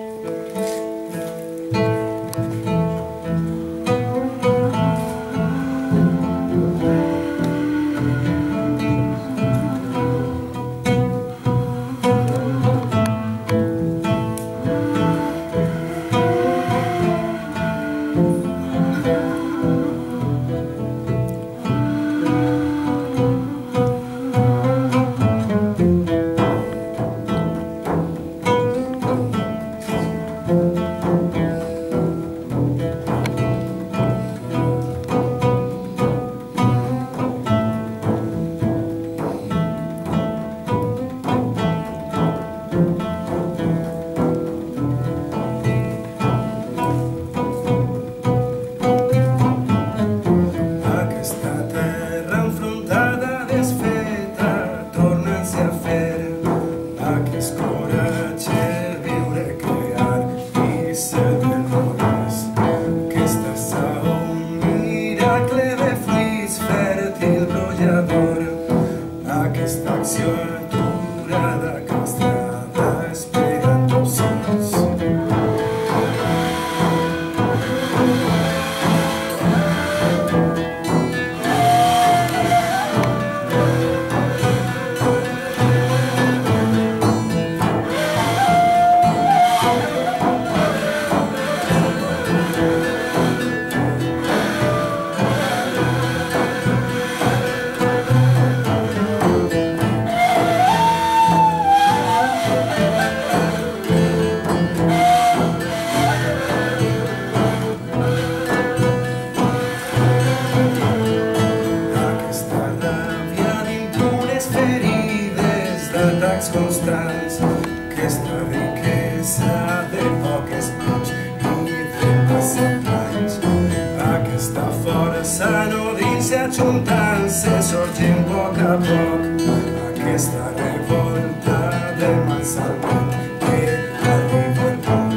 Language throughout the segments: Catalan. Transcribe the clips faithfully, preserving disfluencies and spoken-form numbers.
Aquesta acció aturada, castrada, esperant opcions. Atacs constants, aquesta riquesa de poques mans i de passaplanys. Aquesta força no dins ajuntant-se sorgint a poc a poc, aquesta revolta del mal salvat que arriba al món.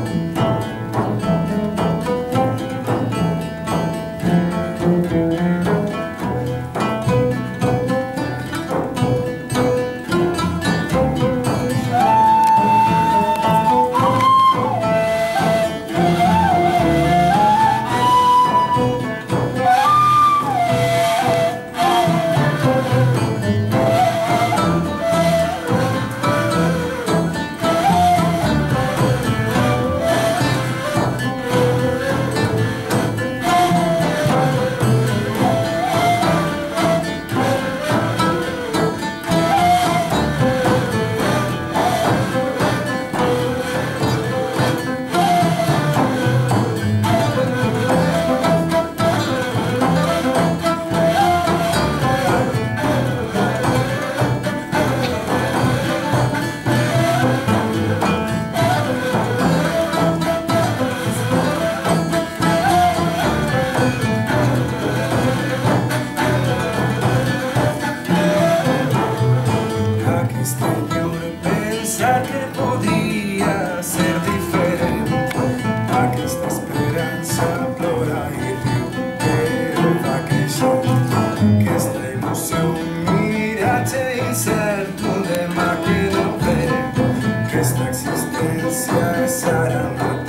Pensar que podria ser diferent, aquesta esperança plora i riu, però va creixent. Aquesta il·lusió, un miratge incert, un demà que no ve, aquesta existència és ara mateix.